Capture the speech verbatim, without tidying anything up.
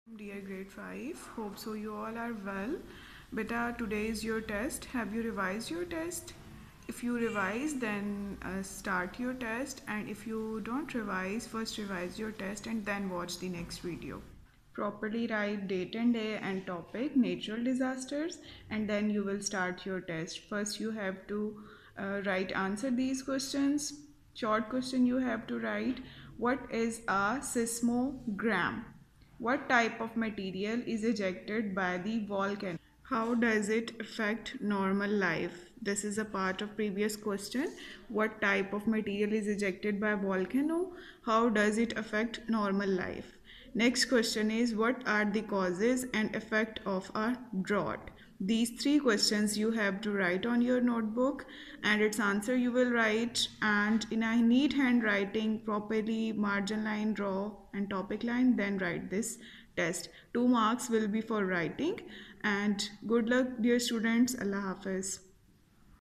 Dear grade five, hope so you all are well. Beta, today is your test. Have you revised your test? If you revise, then uh, start your test, and if you don't revise, first revise your test and then watch the next video. Properly write date and day and topic, natural disasters, and then you will start your test. First, you have to uh, write answer these questions. Short question you have to write. What is a seismogram? What type of material is ejected by the volcano? How does it affect normal life? This is a part of previous question. What type of material is ejected by volcano? How does it affect normal life? Next question is, what are the causes and effect of a drought? These three questions you have to write on your notebook, and its answer you will write, and in a neat handwriting, properly margin line draw and topic line, then write this test. Two marks will be for writing, and good luck dear students. Allah Hafiz.